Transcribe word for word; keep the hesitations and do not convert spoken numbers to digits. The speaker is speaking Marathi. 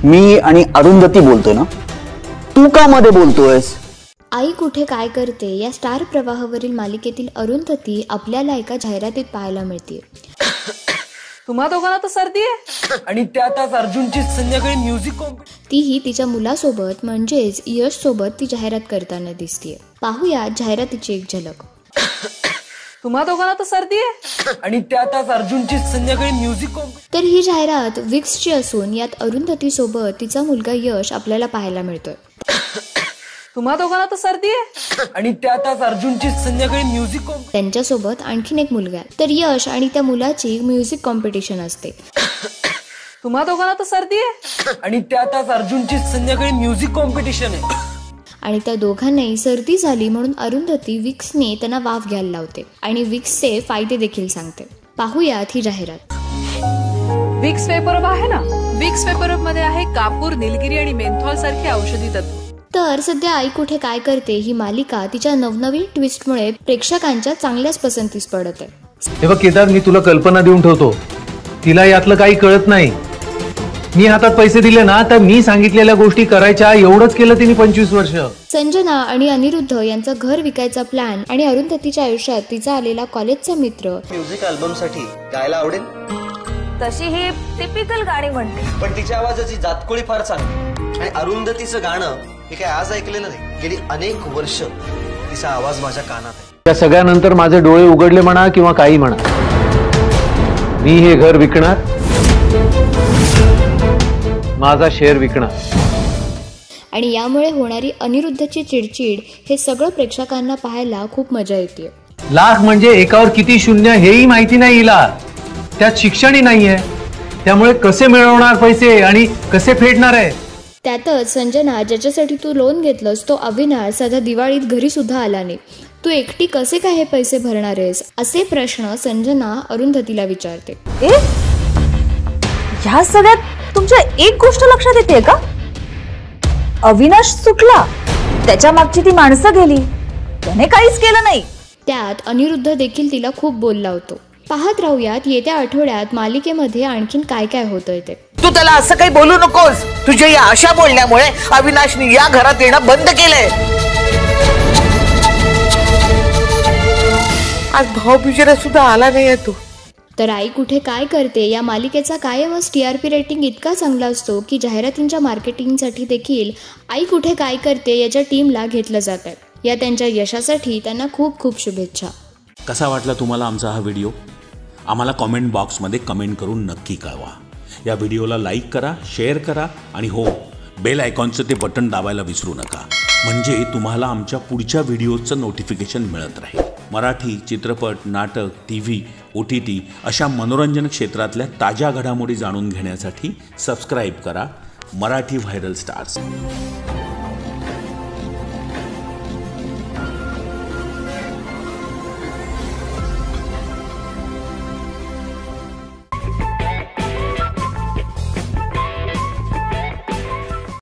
मी आणि अरुंधती बोलतोय ना, तू का मध्ये बोलतोयस? आई कुठे काय करते या स्टार प्रवाहावरील मालिकेतील अरुंधती आपल्याला एका जाहिरातीत पाहायला मिळते। तुम्हा दोघांना तर सर्दी आहे आणि त्यात आज अर्जुनची संध्याकाळी म्युझिक कॉम्पिटिशन। तीही तिच्या मुलासोबत म्हणजेच यश सोबत ती जाहिरात करताना दिसते। पाहूया जाहिरातीची एक झलक। तुम्हा दोघांना तर सर्दी आहे आणि त्यात आज अर्जुनची संध्याकाळी म्युझिक कॉम्पिटिशन। तर ही जाहिरात विक्सची असून यात अरुंधती सोबत तिचा मुलगा यश आपल्याला पाहायला मिळतोय। तुम्हा दोघांना तर सर्दी आहे आणि त्यात आज अर्जुनची संध्याकाळी म्युझिक कॉम्पिटिशन। त्यांच्यासोबत आणखीन एक मुलगा आहे, तर यश आणि त्या मुलाची म्युझिक कॉम्पिटिशन असते। तुम्हा दोघांना तर सर्दी आहे आणि त्यात आज अर्जुनची संध्याकाळी म्युझिक कॉम्पिटिशन आहे आणि त्या दोघांनाही सर्दी झाली म्हणून अरुंधती विक्सने त्यांना वाफ घ्यायला लावते आणि विक्सचे फायदे देखील सांगते। पाहूयात ही जाहिरात। विक्स वेपरअप आहे ना, विक्स वेपरअप मध्ये आहे कापूर, निलगिरी आणि मेंथॉल सारखे औषधी तत्व। तर सध्या आई कुठे काय करते ही मालिका तिच्या नवनवीन ट्विस्टमुळे प्रेक्षकांच्या चांगल्याच पसंतीस पडत आहे। हे बघ केदार, मी तुला कल्पना देऊन ठेवतो, तिला यातलं काही कळत नाही। मी हातात पैसे दिले ना तर मी सांगितलेल्या गोष्टी करायच्या, एवढंच केलं तिने पंचवीस वर्ष। संजना आणि अनिरुद्ध यांचा घर विकायचा प्लॅन आणि अरुंधतीच्या आयुष्यात तिचा आलेला कॉलेजचा मित्र म्युझिक अल्बम साठी गायला आवडेल तशी ही टिपिकल गाणी म्हणते, पण तिच्या आवाजाची जातकोळी फार चांगली आणि अरुंधतीचं गाणं हे काय आज ऐकलेलं नाही, गेली अनेक वर्ष तिचा आवाज माझ्या कानात आहे। त्या सगळ्यानंतर माझे डोळे उघडले म्हणा किंवा काही म्हणा, मी हे घर विकणार, माझा शेअर विकणार। आणि यामुळे होणारी अनिरुद्धची चिडचिड हे सगळं प्रेक्षकांना पाहायला खूप मजा येते। लाख म्हणजे एकावर किती शून्य हेही माहिती नाही हिला, त्यात शिक्षणही नाहीये, त्यामुळे कसे मिळवणार पैसे आणि कसे फेडणार आहे। त्यातच संजना, ज्याच्यासाठी तू लोन घेतलंस तो अविनाश सध्या दिवाळीत घरी सुद्धा आला नाही, तू एकटी कसे काय हे पैसे भरणार आहेस असे प्रश्न संजना अरुंधतीला विचारते। ए ह्या सगळ्यात तुमच्या एक गोष्ट लक्षात येते का? अविनाश सुटला, त्याच्या मागची ती माणसं गेली, त्याने काहीच केलं नाही। त्यात अनिरुद्ध देखील तिला खूप बोलला होतो। पाहत राहूयात येत्या आठवड्यात मालिकेमध्ये आणखीन काय काय होतंय ते। तू त्याला असं काही बोलू नकोस, तुझ्या या अशा बोलण्यामुळे अविनाशने या घरात येणं बंद केलंय। आज भाऊबीजेला सुद्धा आला नाहीये तू। तर आई कुठे काय करते या मालिकेचा कायमच टीआरपी रेटिंग इतका चांगला असतो की जाहिरातींच्या मार्केटिंगसाठी देखील आई कुठे काय करते याच्या टीमला घेतलं जात आहे। या त्यांच्या यशासाठी त्यांना खूप खूप शुभेच्छा। कसा वाटला तुम्हाला आमचा हा व्हिडिओ? आम्हाला कमेंट बॉक्समध्ये कमेंट करून नक्की कळवा। या व्हिडिओला लाईक करा, शेअर करा आणि हो, बेल आयकॉनचं ते बटन दाबायला विसरू नका, म्हणजे तुम्हाला आमच्या पुढच्या व्हिडिओचं नोटिफिकेशन मिळत राहील। मराठी चित्रपट, नाटक, T V, O T T अशा मनोरंजन क्षेत्रातल्या ताज्या घडामोडी जाणून घेण्यासाठी सबस्क्राईब करा मराठी व्हायरल स्टार्स।